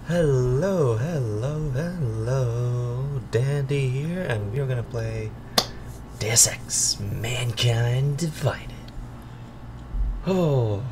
Hello, hello, hello. Dandy here, and we are gonna play Deus Ex Mankind Divided. Oh,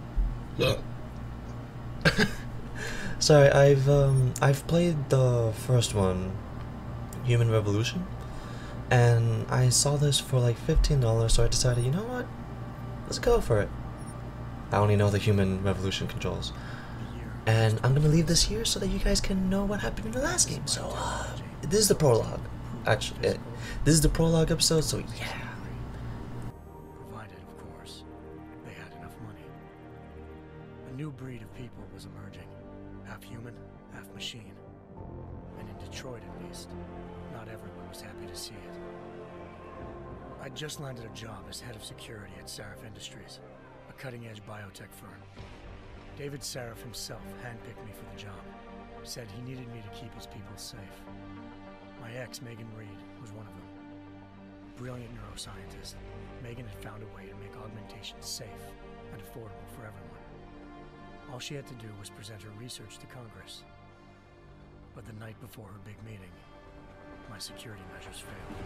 sorry. I've played the first one, Human Revolution, and I saw this for like $15, so I decided, you know what? Let's go for it. I only know the Human Revolution controls, and I'm gonna leave this here so that you guys can know what happened in the last game. So, this is the prologue. Actually, this is the prologue episode. So yeah. Provided, of course, they had enough money. A new breed of people was emerging, half human, half machine. And in Detroit, at least, not everyone was happy to see it. I'd just landed a job as head of security at Sarif Industries, a cutting-edge biotech firm. David Sarif himself handpicked me for the job, said he needed me to keep his people safe. My ex, Megan Reed, was one of them. Brilliant neuroscientist, Megan had found a way to make augmentation safe and affordable for everyone. All she had to do was present her research to Congress. But the night before her big meeting, my security measures failed.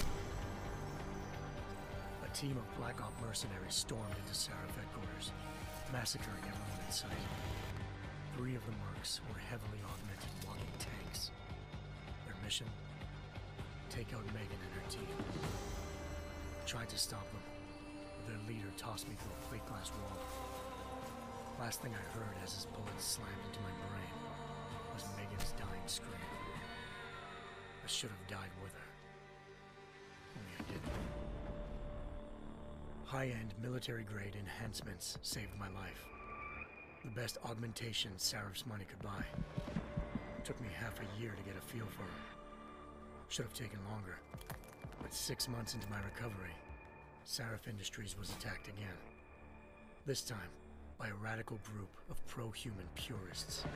A team of Black Op mercenaries stormed into Sarif headquarters, massacring everyone in sight. 3 of the mercs were heavily augmented walking tanks. Their mission? Take out Megan and her team. I tried to stop them, but their leader tossed me through a plate glass wall. Last thing I heard as his bullets slammed into my brain was Megan's dying scream. I should have died with her. Only I didn't. High-end military-grade enhancements saved my life. The best augmentation Sarif's money could buy. It took me half a year to get a feel for her. Should have taken longer. But 6 months into my recovery, Sarif Industries was attacked again. This time, by a radical group of pro-human purists.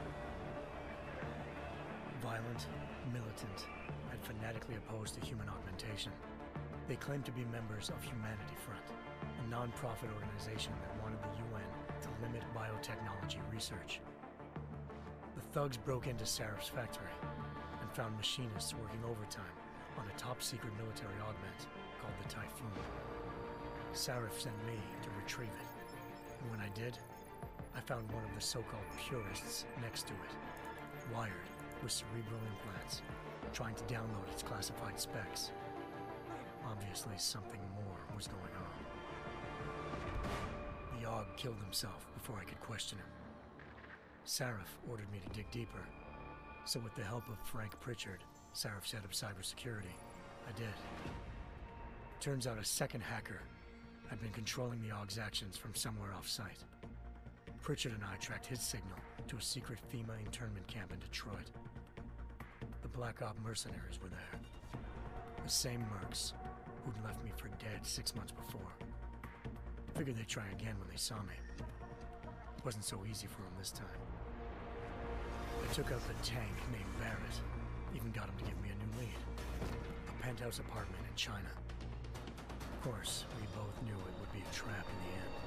Violent, militant, and fanatically opposed to human augmentation. They claimed to be members of Humanity Front, a non-profit organization that wanted the UN to limit biotechnology research. The thugs broke into Sarif's factory and found machinists working overtime on a top-secret military augment called the Typhoon. Sarif sent me to retrieve it, and when I did, I found one of the so-called purists next to it, wired with cerebral implants, trying to download its classified specs. Obviously, something more was going on. The Aug killed himself before I could question him. Sarif ordered me to dig deeper, so with the help of Frank Pritchard, Sarif's head of cybersecurity, I did. Turns out a second hacker had been controlling the Aug's actions from somewhere off-site. Pritchard and I tracked his signal to a secret FEMA internment camp in Detroit. The Black Op mercenaries were there. The same mercs who'd left me for dead 6 months before. Figured they'd try again when they saw me. Wasn't so easy for them this time. I took out the tank named Barrett. Even got him to give me a new lead. A penthouse apartment in China. Of course, we both knew it would be a trap in the end.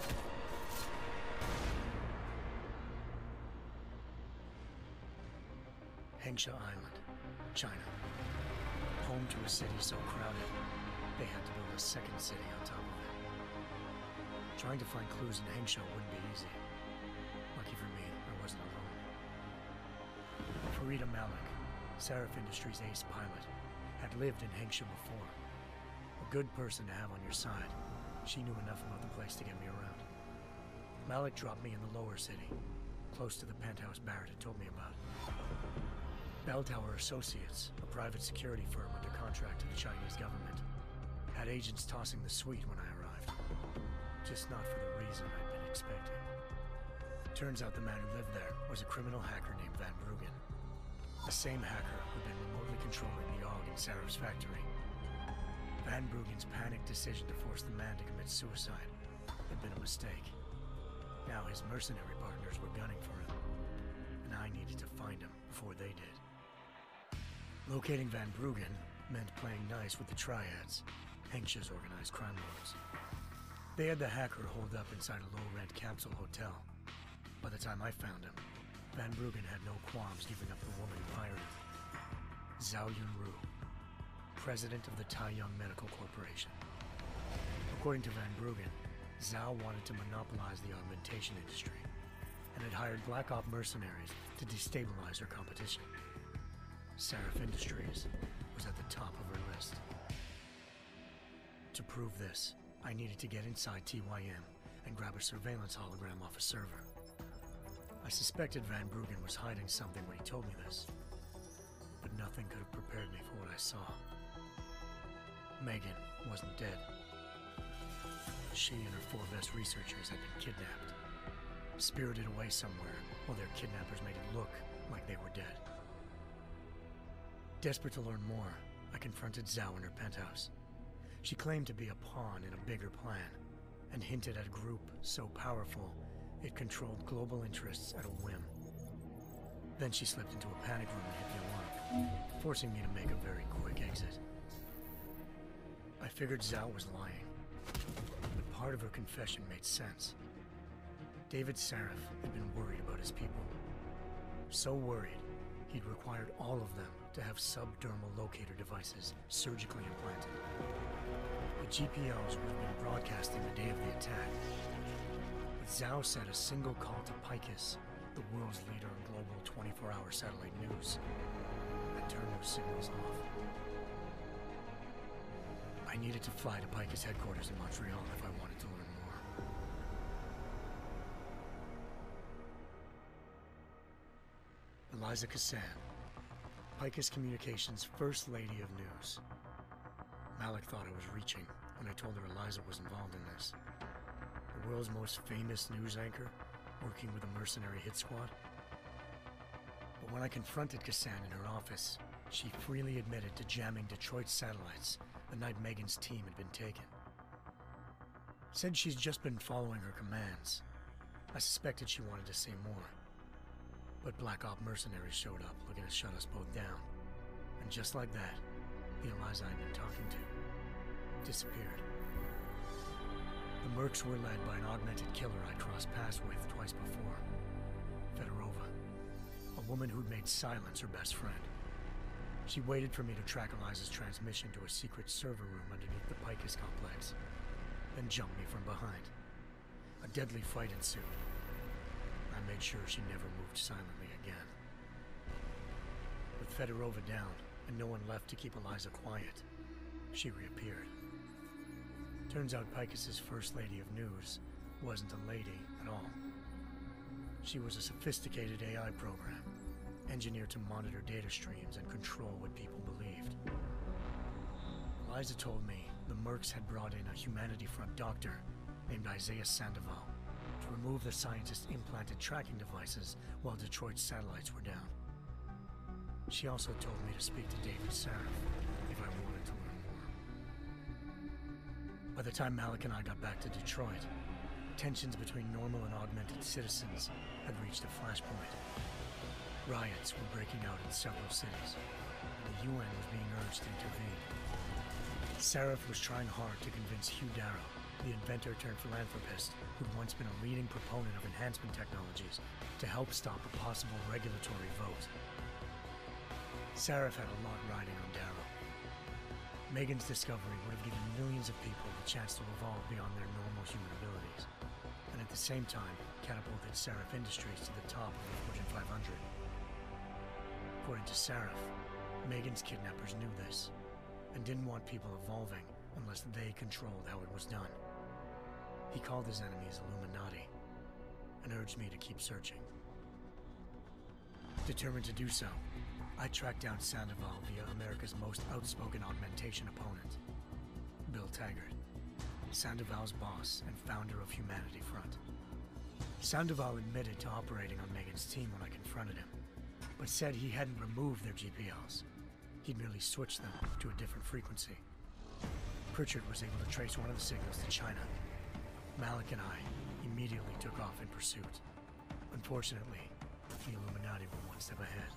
Hengsha Island, China. Home to a city so crowded, they had to build a second city on top of it. Trying to find clues in Hengsha wouldn't be easy. Lucky for me, I wasn't alone. Farida Malik, Sarif Industries' ace pilot, had lived in Hengsha before. A good person to have on your side. She knew enough about the place to get me around. Malik dropped me in the lower city, close to the penthouse Barrett had told me about. Bell Tower Associates, a private security firm under contract to the Chinese government, had agents tossing the suite when I arrived. Just not for the reason I'd been expecting. Turns out the man who lived there was a criminal hacker named Van Bruggen. The same hacker who'd been remotely controlling the Aug in Sarif's factory. Van Bruggen's panicked decision to force the man to commit suicide had been a mistake. Now his mercenary partners were gunning for him, and I needed to find him before they did. Locating Van Bruggen meant playing nice with the Triads, Hengsha's organized crime lords. They had the hacker holed up inside a low-rent capsule hotel. By the time I found him, Van Bruggen had no qualms giving up the woman who hired him. Zhao Yunru, president of the Taiyang Medical Corporation. According to Van Bruggen, Zhao wanted to monopolize the augmentation industry and had hired Black Op mercenaries to destabilize her competition. Sarif Industries was at the top of her list. To prove this, I needed to get inside TYM and grab a surveillance hologram off a server. I suspected Van Bruggen was hiding something when he told me this, but nothing could have prepared me for what I saw. Megan wasn't dead. She and her 4 best researchers had been kidnapped, spirited away somewhere while their kidnappers made it look like they were dead. Desperate to learn more, I confronted Zhao in her penthouse. She claimed to be a pawn in a bigger plan, and hinted at a group so powerful it controlled global interests at a whim. Then she slipped into a panic room and hit the alarm, forcing me to make a very quick exit. I figured Zhao was lying, but part of her confession made sense. David Sarif had been worried about his people. So worried, he'd required all of them to have subdermal locator devices surgically implanted. The GPLs would have been broadcasting the day of the attack. But Zhao said a single call to Picus, the world's leader in global 24-hour satellite news, had turned those signals off. I needed to fly to Picus headquarters in Montreal if I wanted to learn more. Eliza Cassan, Picus Communications' First Lady of News. Malik thought I was reaching when I told her Eliza was involved in this. The world's most famous news anchor, working with a mercenary hit squad. But when I confronted Cassan in her office, she freely admitted to jamming Detroit's satellites the night Megan's team had been taken. Said she's just been following her commands. I suspected she wanted to say more. But Black Op mercenaries showed up looking to shut us both down. And just like that, the Eliza I'd been talking to disappeared. The Mercs were led by an augmented killer I'd crossed paths with twice before. Fedorova, a woman who'd made silence her best friend. She waited for me to track Eliza's transmission to a secret server room underneath the Picus complex, then jumped me from behind. A deadly fight ensued. I made sure she never moved silently again. With Fedorova down, and no one left to keep Eliza quiet, she reappeared. Turns out Picus's First Lady of News wasn't a lady at all. She was a sophisticated AI program, engineered to monitor data streams and control what people believed. Eliza told me the Mercs had brought in a Humanity Front doctor named Isaiah Sandoval to remove the scientist's implanted tracking devices while Detroit's satellites were down. She also told me to speak to David Sarif if I wanted to learn more. By the time Malik and I got back to Detroit, tensions between normal and augmented citizens had reached a flashpoint. Riots were breaking out in several cities, and the UN was being urged to intervene. Sarif was trying hard to convince Hugh Darrow, the inventor turned philanthropist who'd once been a leading proponent of enhancement technologies, to help stop a possible regulatory vote. Sarif had a lot riding on Darrow. Megan's discovery would have given millions of people the chance to evolve beyond their normal human abilities, and at the same time catapulted Sarif Industries to the top of the Fortune 500. According to Sarif, Megan's kidnappers knew this, and didn't want people evolving unless they controlled how it was done. He called his enemies Illuminati, and urged me to keep searching. Determined to do so, I tracked down Sandoval via America's most outspoken augmentation opponent, Bill Taggart, Sandoval's boss and founder of Humanity Front. Sandoval admitted to operating on Megan's team when I confronted him, but said he hadn't removed their GPLs. He'd merely switched them to a different frequency. Pritchard was able to trace one of the signals to China. Malik and I immediately took off in pursuit. Unfortunately, the Illuminati were one step ahead.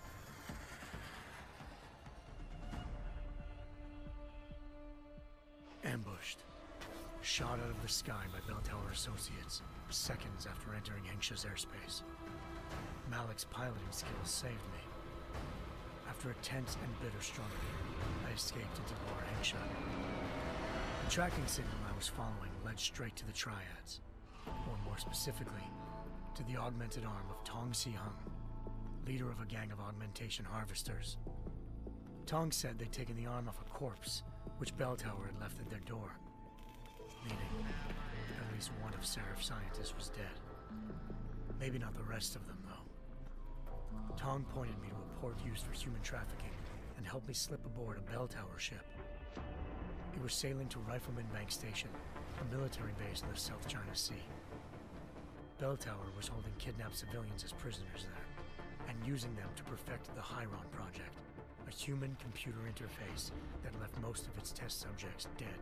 Ambushed. Shot out of the sky by Bell Tower Associates, seconds after entering Hengsha's airspace. Malik's piloting skills saved me. After a tense and bitter struggle, I escaped into Lower Hengsha. The tracking signal I was following led straight to the Triads, or more specifically, to the augmented arm of Tong Si-hung, leader of a gang of augmentation harvesters. Tong said they'd taken the arm off a corpse, which Belltower had left at their door, meaning at least one of Seraph's scientists was dead. Maybe not the rest of them, though. Tong pointed me to a port used for human trafficking and helped me slip aboard a Belltower ship. It was sailing to Rifleman Bank Station, a military base in the South China Sea. Belltower was holding kidnapped civilians as prisoners there, and using them to perfect the Hyron Project, a human-computer interface that left most of its test subjects dead.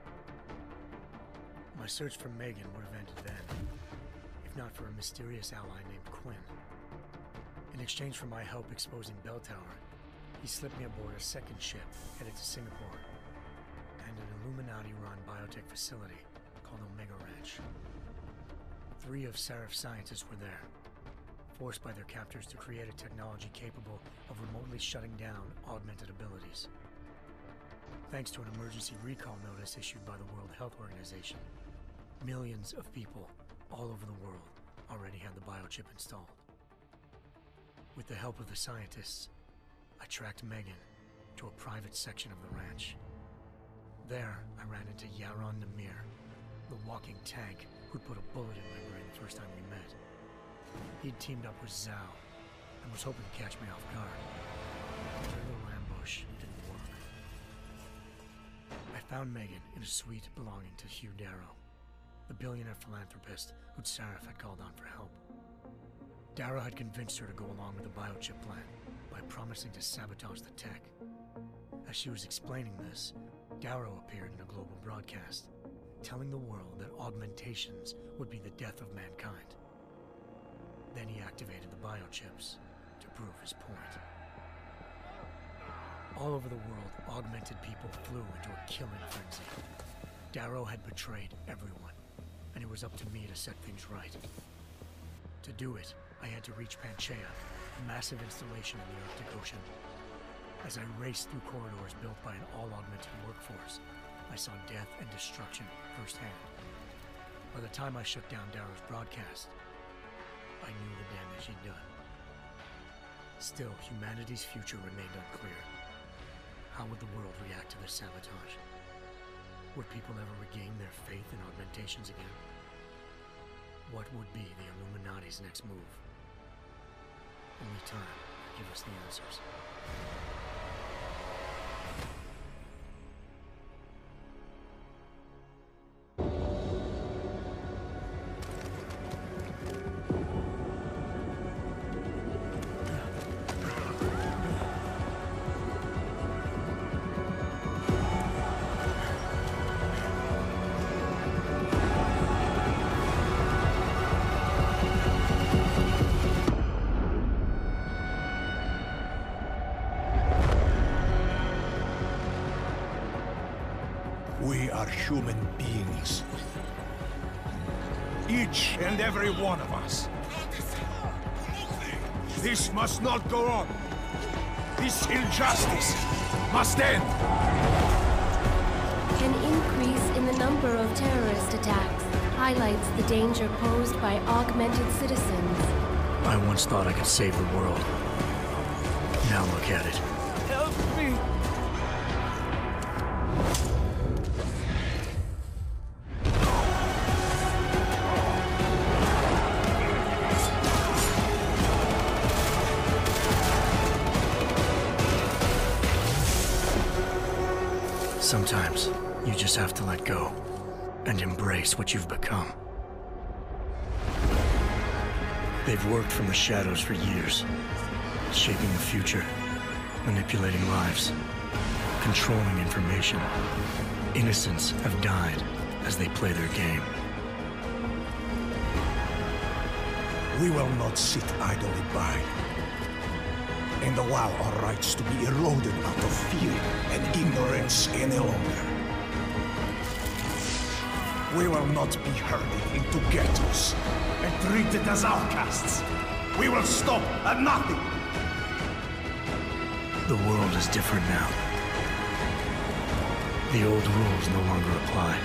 My search for Megan would have ended then, if not for a mysterious ally named Quinn. In exchange for my help exposing Belltower, he slipped me aboard a second ship headed to Singapore, and an Illuminati-run biotech facility called Omega Ranch. 3 of Seraph's scientists were there, forced by their captors to create a technology capable of remotely shutting down augmented abilities. Thanks to an emergency recall notice issued by the World Health Organization, millions of people all over the world already had the biochip installed. With the help of the scientists, I tracked Megan to a private section of the ranch. There, I ran into Yaron Namir, the walking tank who'd put a bullet in my brain the first time we met. He'd teamed up with Zhao and was hoping to catch me off guard. Their little ambush didn't work. I found Megan in a suite belonging to Hugh Darrow, the billionaire philanthropist who'd Sarif had called on for help. Darrow had convinced her to go along with the biochip plan by promising to sabotage the tech. As she was explaining this, Darrow appeared in a global broadcast, telling the world that augmentations would be the death of mankind. Then he activated the biochips to prove his point. All over the world, augmented people flew into a killing frenzy. Darrow had betrayed everyone, and it was up to me to set things right. To do it, I had to reach Panchaea, a massive installation in the Arctic Ocean. As I raced through corridors built by an all-augmented workforce, I saw death and destruction firsthand. By the time I shut down Darrow's broadcast, I knew the damage he'd done. Still, humanity's future remained unclear. How would the world react to this sabotage? Would people ever regain their faith in augmentations again? What would be the Illuminati's next move? Only time will give us the answers. We are human beings. Each and every one of us. This must not go on. This injustice must end. An increase in the number of terrorist attacks highlights the danger posed by augmented citizens. I once thought I could save the world. Now look at it. Help me! Sometimes, you just have to let go and embrace what you've become. They've worked from the shadows for years, shaping the future, manipulating lives, controlling information. Innocents have died as they play their game. We will not sit idly by and allow our rights to be eroded out of fear and ignorance any longer. We will not be herded into ghettos and treated as outcasts. We will stop at nothing. The world is different now. The old rules no longer apply.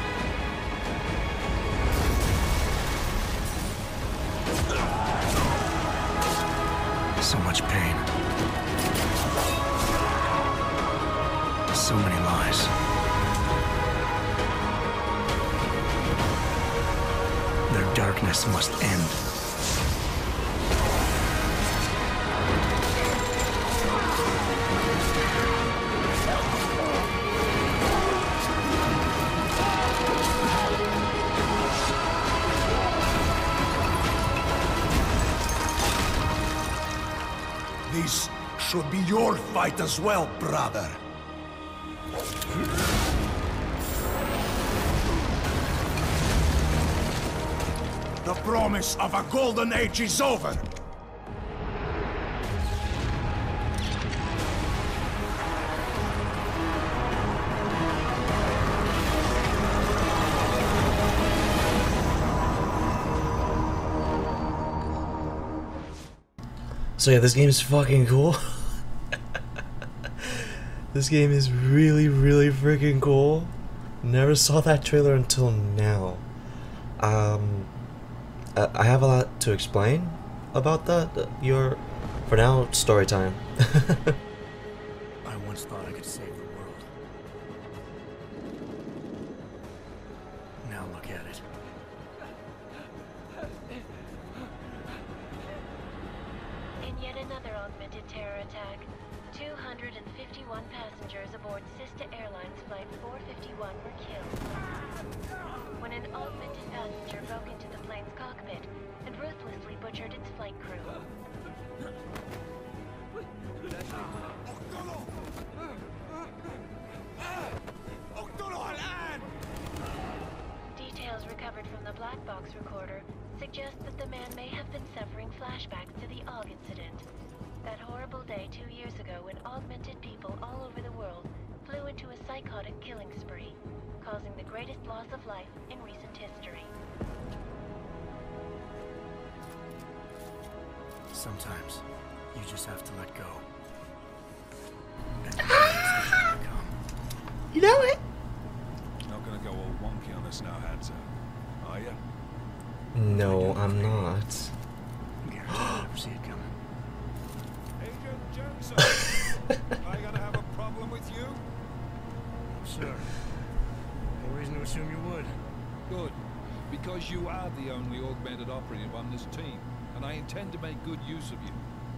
So much pain. So many lies. Their darkness must end. This should be your fight as well, brother. The promise of a golden age is over. So yeah, this game is fucking cool. This game is really, really freaking cool. Never saw that trailer until now. I have a lot to explain about that. For now, story time. I once thought I could save the world. Now look at it. In yet another augmented terror attack, 251 passengers aboard Sister Airlines Flight 451 were killed. When an augmented passenger broke into the plane's cockpit and ruthlessly butchered its flight crew. Details recovered from the black box recorder suggest that the man may have been suffering flashbacks to the AUG incident. That horrible day 2 years ago when augmented people all over the world flew into a psychotic killing spree, causing the greatest loss of life in recent history. Sometimes you just have to let go. And come. You know it. Not gonna go all wonky on us now, Hanzo. Are you? No, I'm not. Guaranteed I'll never see it coming. Agent Jensen! Am I gonna have a problem with you? Sure. No reason to assume you would. Good. Because you are the only augmented operative on this team, and I intend to make good use of you.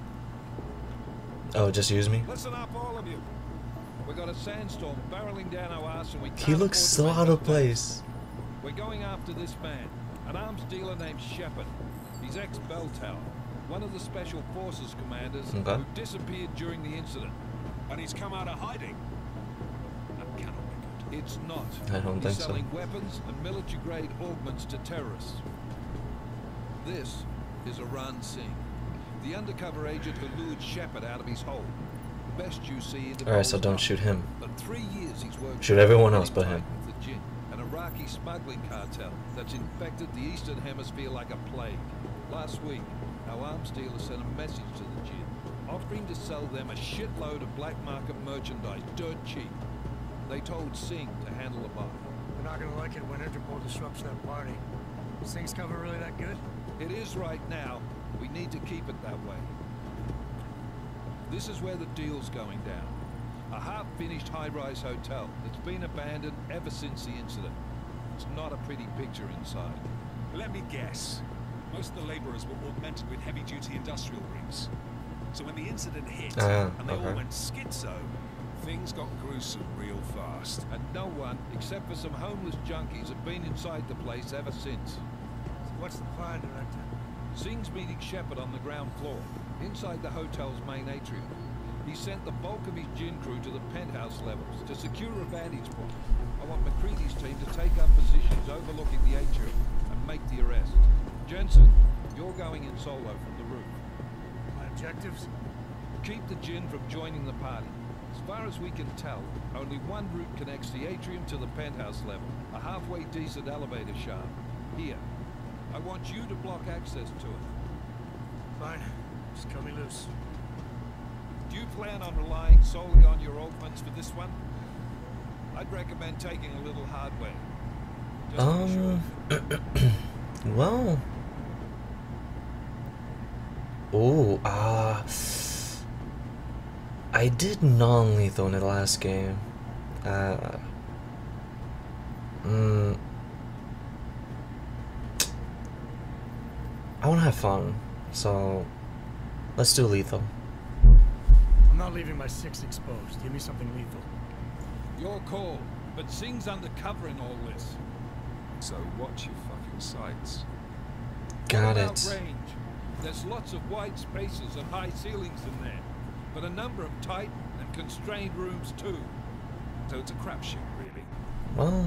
Oh, just use me? Listen up, all of you. We got a sandstorm barreling down our ass and we can't He looks so afford to out make of place. mistakes. We're going after this man, an arms dealer named Shepard. He's ex-Bell Tower, one of the Special Forces commanders who disappeared during the incident. And he's come out of hiding. That cannot be good. It's not. I don't think He's so. selling weapons and military-grade augments to terrorists. This is Iran Singh, the undercover agent who lured Shepard out of his hole. Best you see in the Alright, so don't shoot him. For 3 years he's worked Shoot everyone else but him. with the Jinn, an Iraqi smuggling cartel that's infected the Eastern Hemisphere like a plague. Last week, our arms dealer sent a message to the Jinn, offering to sell them a shitload of black market merchandise, dirt cheap. They told Singh to handle the buy. They're not gonna like it when Interpol disrupts that party. Is things cover really that good? It is right now. We need to keep it that way. This is where the deal's going down. A half-finished high-rise hotel that's been abandoned ever since the incident. It's not a pretty picture inside. Let me guess. Most of the laborers were augmented with heavy-duty industrial rigs. So when the incident hit and they all went schizo, things got gruesome real fast. And no one, except for some homeless junkies, have been inside the place ever since. So what's the plan, Director? Singh's meeting Shepard on the ground floor, inside the hotel's main atrium. He sent the bulk of his Jinn crew to the penthouse levels to secure a vantage point. I want McCready's team to take up positions overlooking the atrium and make the arrest. Jensen, you're going in solo from the roof. My objectives? Keep the Jinn from joining the party. As far as we can tell, only one route connects the atrium to the penthouse level, a halfway decent elevator shaft. Here. I want you to block access to it. Fine. Just cut me loose. Do you plan on relying solely on your augments for this one? I'd recommend taking a little hardware. Just to be sure. Well. Oh, I did non-lethal in the last game. I want to have fun, so let's do lethal. I'm not leaving my 6 exposed. Give me something lethal. Your call, but Singh's undercover in all this. So watch your fucking sights. Got What about it. range? There's lots of wide spaces and high ceilings in there, but a number of tight and constrained rooms too. So it's a crapshoot, really. Well,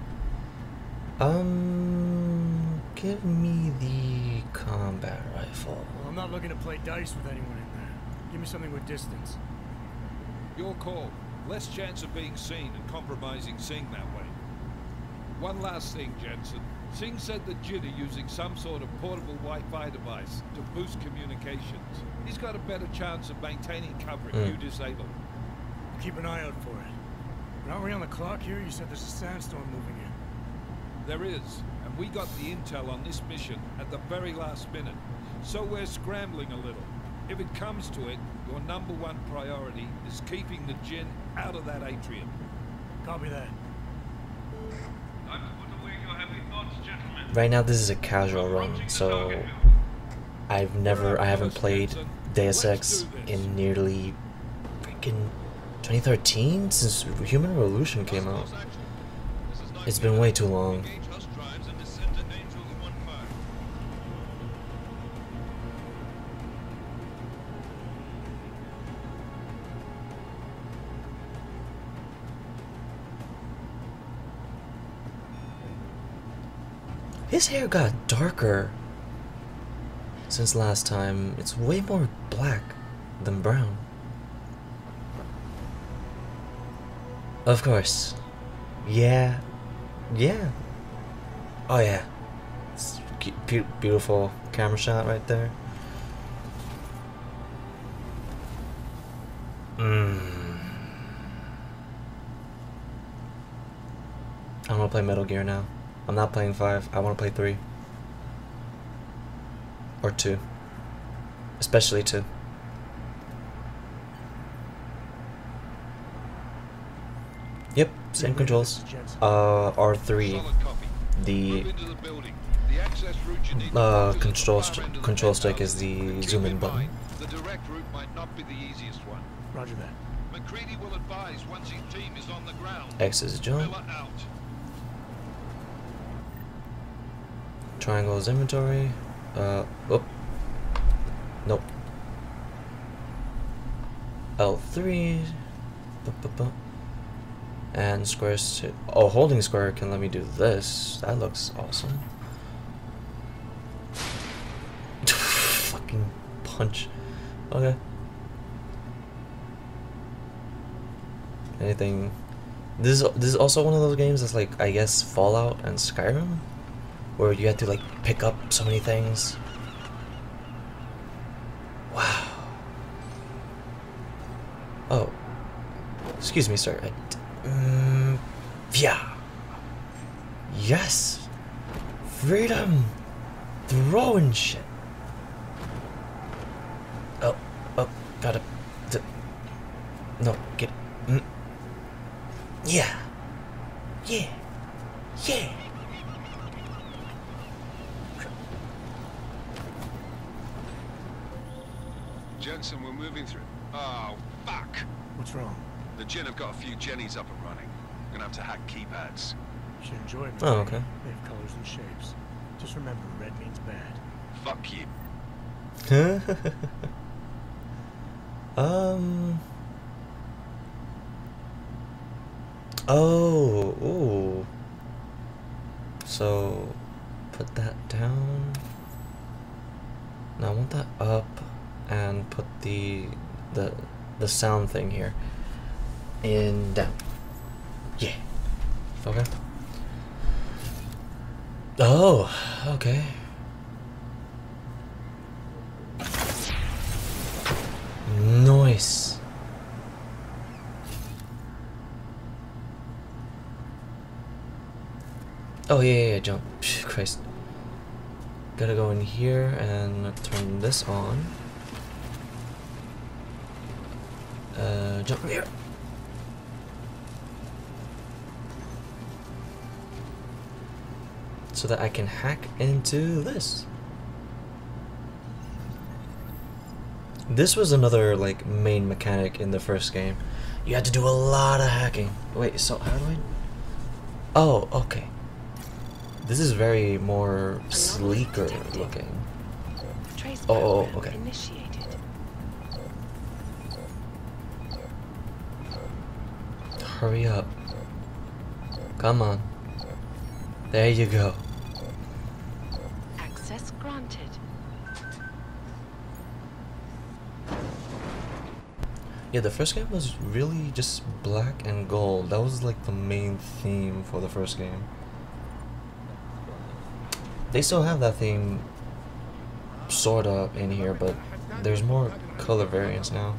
give me the combat rifle. Well, I'm not looking to play dice with anyone in there. Give me something with distance. Your call. Less chance of being seen and compromising Singh that way. One last thing, Jensen. Singh said that Jin are using some sort of portable Wi-Fi device to boost communications. He's got a better chance of maintaining cover if you disable it. Keep an eye out for it. But aren't we on the clock here? You said there's a sandstorm moving in. There is, and we got the intel on this mission at the very last minute. So we're scrambling a little. If it comes to it, your #1 priority is keeping the Jin out of that atrium. Copy that. Time to put away your heavy thoughts, gentlemen. Right now, this is a casual run, so I haven't played Deus Ex in nearly freaking 2013 since Human Revolution came out. It's been way too long. His hair got darker since last time. It's way more black than brown. Of course. Yeah. Yeah. Oh yeah. It's beautiful camera shot right there. I want to play Metal Gear now. I'm not playing 5. I want to play 3. Or 2. Especially 2. Yep, same controls. R3. The control stick is the zoom in button. The direct route might not be the easiest one. Roger that. McCready will advise once his team is on the ground. X is jump. Miller out. Triangle is inventory. Nope. L3. And squares. Oh, holding square can let me do this. That looks awesome. Fucking punch. Okay. Anything. This is also one of those games that's like, I guess, Fallout and Skyrim, where you have to like pick up so many things. Wow. Oh. Excuse me, sir. Yeah. Yes. Freedom. Throwing shit. Oh, gotta. No, get. Yeah. Yeah. Yeah. Jensen, we're moving through. Oh, fuck! What's wrong? The Jin have got a few Jennies up and running. We're gonna have to hack keypads. You should enjoy me. Oh, okay. They have colors and shapes. Just remember, red means bad. Fuck you. Oh, ooh. So, put that down. Now I want that up, and put the sound thing here in down. Yeah. Okay. Oh, okay. Oh yeah, jump. Phew, Christ. Gotta go in here and turn this on. Jump here. So that I can hack into this. This was another like main mechanic in the first game. You had to do a lot of hacking. Wait, so how do I? Oh, okay. This is very more sleeker looking. Oh, okay. Hurry up. Come on. There you go. Access granted. Yeah, the first game was really just black and gold. That was like the main theme for the first game. They still have that theme sorta in here, but there's more color variants now.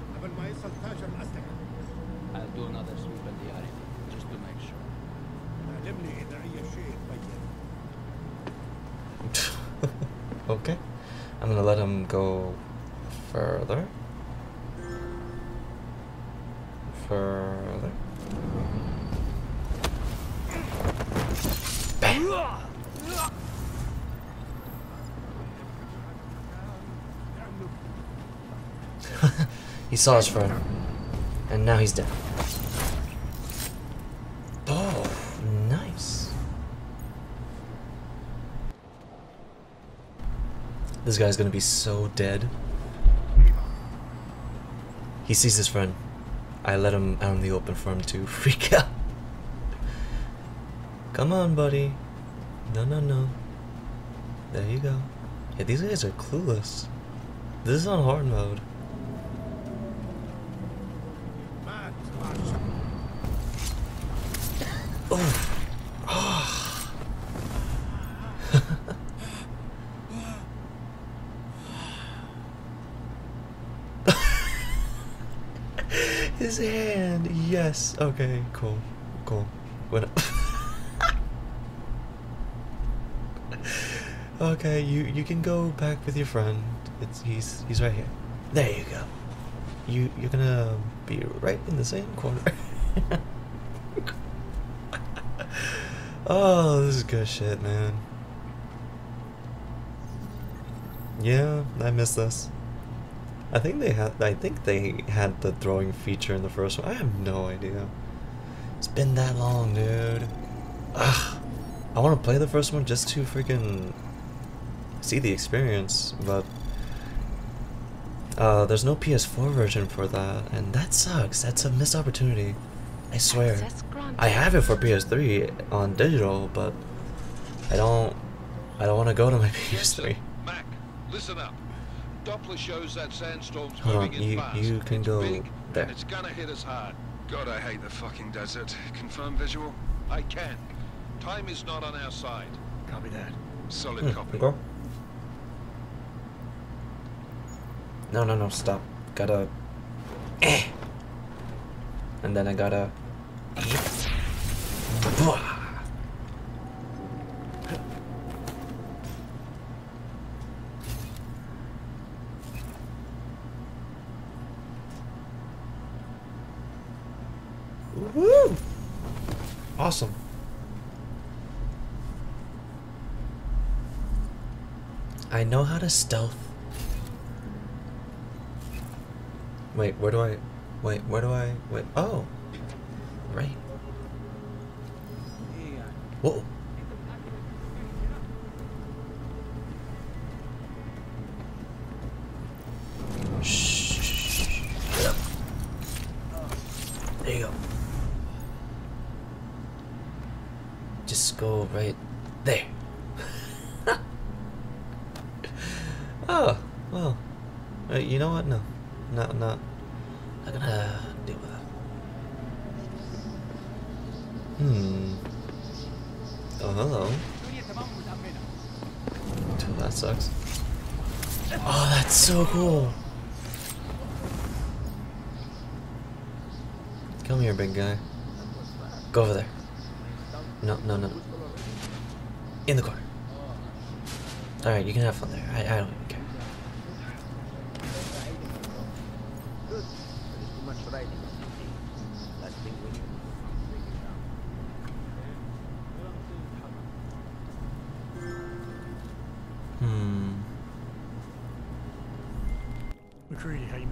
I'll do another sweep in the area, just to make sure. Okay. I'm gonna let him go further. Further. Bam! He saw his friend, and now he's dead. Oh, nice. This guy's gonna be so dead. He sees his friend. I let him out in the open for him to freak out. Come on, buddy. No, no, no. There you go. Yeah, these guys are clueless. This is on hard mode. Oh. Oh. His hand, yes. Okay, cool, cool. What? Okay, you can go back with your friend. He's right here. There you go. You're gonna be right in the same corner. Oh, this is good shit, man. Yeah, I miss this. I think they had the throwing feature in the first one. I have no idea. It's been that long, dude. Ugh. I want to play the first one just to freaking see the experience, but there's no PS4 version for that, and that sucks. That's a missed opportunity. I swear. I have it for PS3 on digital, but I don't want to go to my PS3. Mac, listen up. Doppler shows that sandstorm's Hold on, moving in fast. you can It's go big, there. and it's gonna hit us hard. God, I hate the fucking desert. Confirm visual? I can. Time is not on our side. Copy that. Solid copy. Go. No, stop. Gotta. And then I gotta. Woo! Awesome. I know how to stealth. Wait, where do I... Wait, oh! Right. Whoa! Shh. Get up. There you go. Just go right there. Oh, well. You know what? No. Not gonna deal with that. Oh, hello. Dude, that sucks. Oh, that's so cool. Come here, big guy. Go over there. No, no, no. In the car. Alright, you can have fun there. I don't even care. McCready, how you...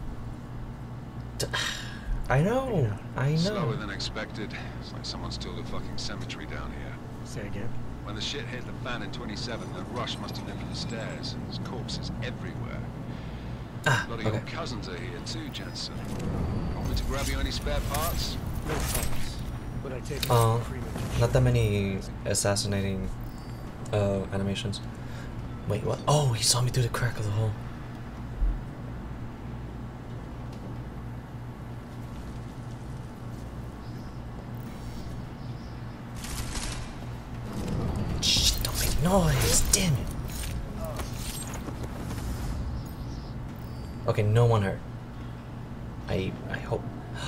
I know. Slower than expected. It's like someone's tilled a fucking cemetery down here. Say again? When the shit hit the fan in 27, the rush must have been to the stairs. There's corpses everywhere. Bloody okay. your cousins are here too, Jensen. Want me to grab you any spare parts? No parts. But I take not that many assassinating animations. Wait, what? Oh, he saw me through the crack of the hole. Shh, don't make noise, damn it. Okay, no one hurt. I hope.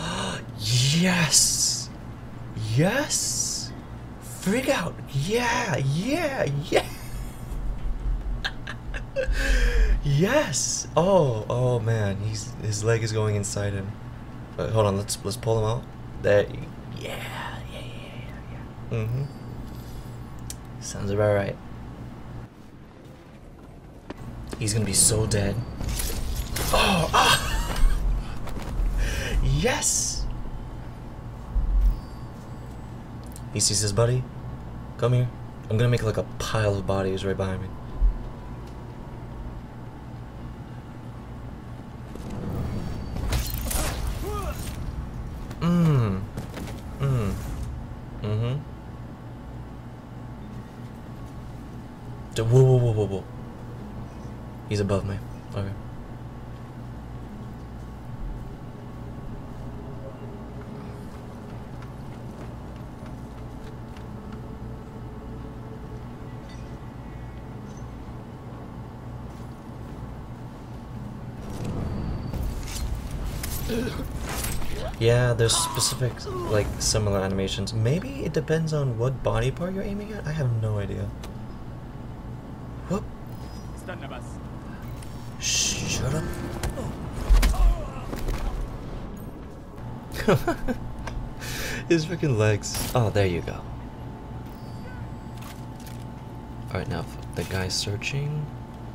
Yes! Yes! Freak out! Yeah! Yeah! Yeah! Yes! Oh man, his leg is going inside him. Hold on, let's pull him out. There. Yeah. Mm-hmm. Sounds about right. He's gonna be so dead. Oh! Ah! Yes! He sees his buddy. Come here. I'm gonna make like a pile of bodies right behind me. Whoa. He's above me. Okay. Yeah, there's specific, like, similar animations. Maybe it depends on what body part you're aiming at? I have no idea. Whoop. Shut up. His freaking legs. Oh, there you go. Alright, now the guy's searching.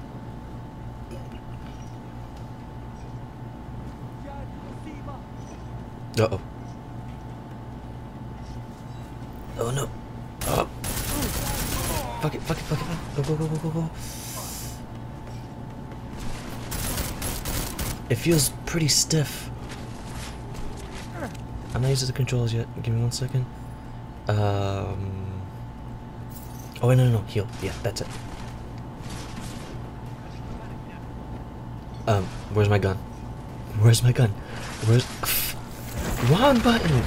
Uh-oh. Oh no. Oh. Fuck it. Go. It feels pretty stiff. I'm not using the controls yet. Give me 1 second. Oh wait, no. Heal. Yeah, that's it. Where's my gun? Where's wrong button.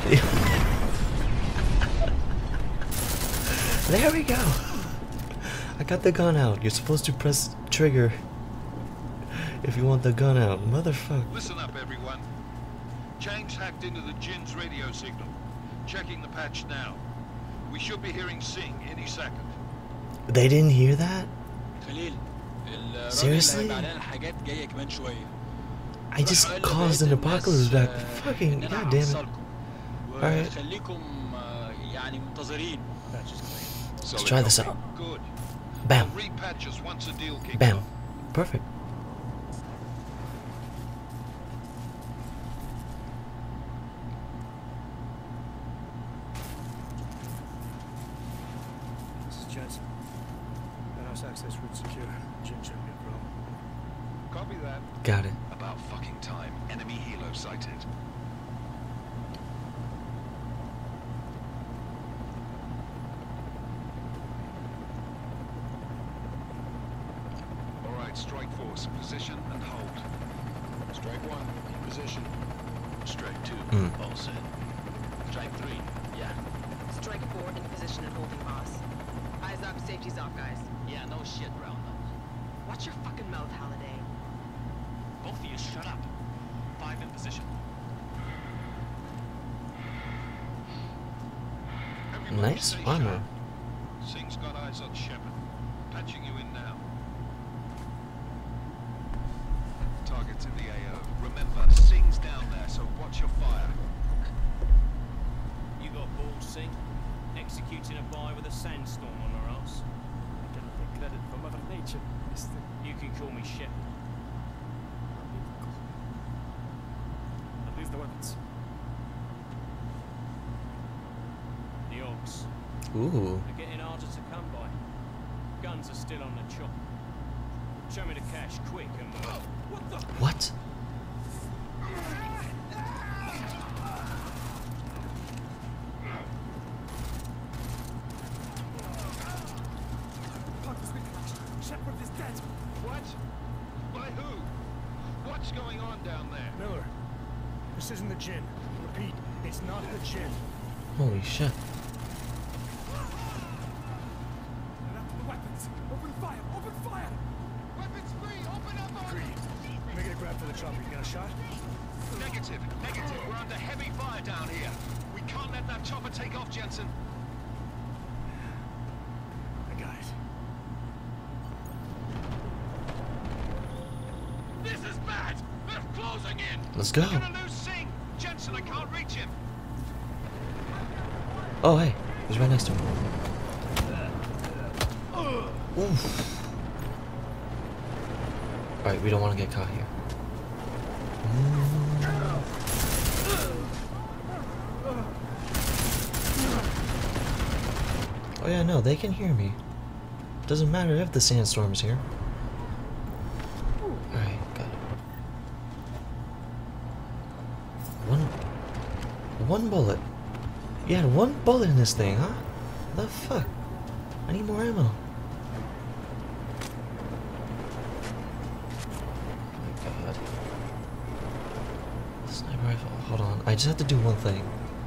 There we go. I got the gun out. You're supposed to press trigger if you want the gun out. Motherfucker. Listen up, everyone. James hacked into the Jinn's radio signal. Checking the patch now. We should be hearing Singh any second. They didn't hear that? Seriously? I just caused an apocalypse back. Fucking goddamn it. Alright. Let's try this out. Bam. Bam. Perfect. This is Jensen. Penthouse access route secure. Jinn shouldn't be a problem. Copy that. Got it. About fucking time. Enemy helo sighted. Alright, strike force. Position and hold. Strike 1, in position. Strike 2, all set. Strike 3, yeah. Strike 4, in position and holding, boss. Eyes up, safety's off, guys. Yeah, no shit, round up. Watch your fucking mouth, Halliday. Both of you, shut up. 5 in position. Nice armor. weapons. The orcs. Ooh. They're getting harder to come by. Guns are still on the chop. Show me the cash, quick, and what the? What? Shepard is dead. What? By who? What's going on down there? Miller, this isn't the Jinn. Repeat, it's not the Jinn. Holy shit. The weapons. Open fire! Open fire! Weapons free! Open up! Creed, make it a grab for the chopper. You got a shot? Negative. Negative. We're under heavy fire down here. We can't let that chopper take off, Jensen. I got it. This is bad! They're closing in! Let's go. We're gonna lose Singh! Jensen, I can't reach him! Oh, hey. He's right next to him. Oof. Alright, we don't want to get caught here. Oh yeah, no, they can hear me. Doesn't matter if the sandstorm is here. Alright, got it. One bullet. You had one bullet in this thing, huh? The fuck? I need more ammo. Oh my god. Sniper rifle. Hold on. I just have to do one thing.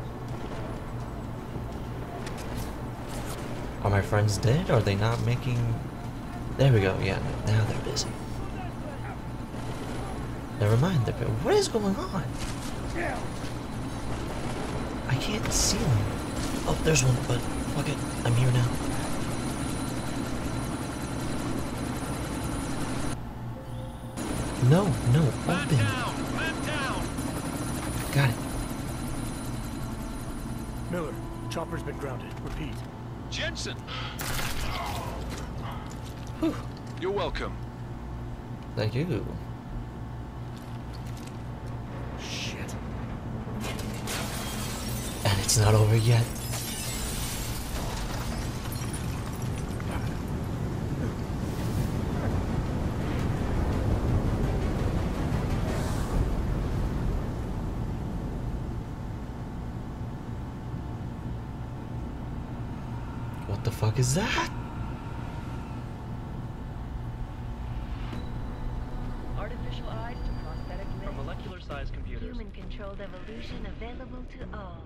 Are my friends dead? Are they not making... There we go. Yeah, now they're busy. Never mind. What is going on? I can't see them. Oh, there's one, but fuck it. I'm here now. No, open. Man down! Got it. Miller, chopper's been grounded. Repeat. Jensen! Whew. You're welcome. Thank you. Shit. And it's not over yet. What the fuck is that? Artificial eyes to prosthetic limbs. From molecular-sized computers. Human-controlled evolution available to all.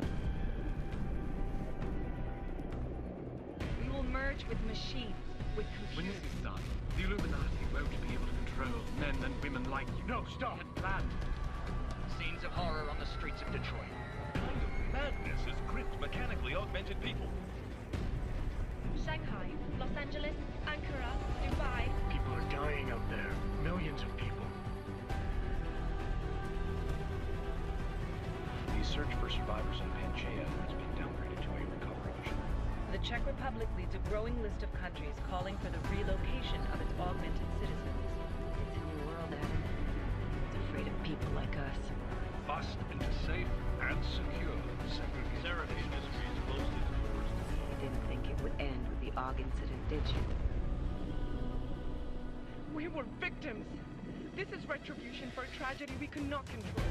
We will merge with machines, with When computers. this is done, the Illuminati won't be able to control men and women like you. No, stop. We had planned. Scenes of horror on the streets of Detroit. Madness has gripped mechanically augmented people. Shanghai, Los Angeles, Ankara, Dubai. People are dying out there. Millions of people. The search for survivors in Panchaea has been downgraded to a recovery mission. The Czech Republic leads a growing list of countries calling for the relocation of its augmented citizens. It's a new world, Adam. It's afraid of people like us. Bust into safe and secure segregation. Seraph Industries closed its doors. You didn't think it would end with the AUG incident, did you? We were victims. This is retribution for a tragedy we could not control.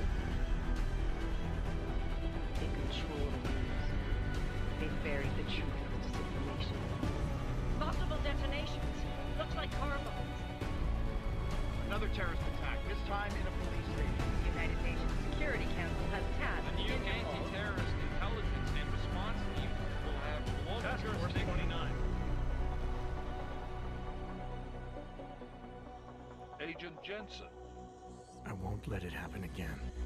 They control the news. They buried the truth with disinformation. Multiple detonations. Looks like car bombs. Another terrorist attack, this time in a police station. The United Nations Security Council has tasked The new Interpol. anti-terrorist intelligence and response team will have global Task Force jurisdiction. 29. Agent Jensen. I won't let it happen again.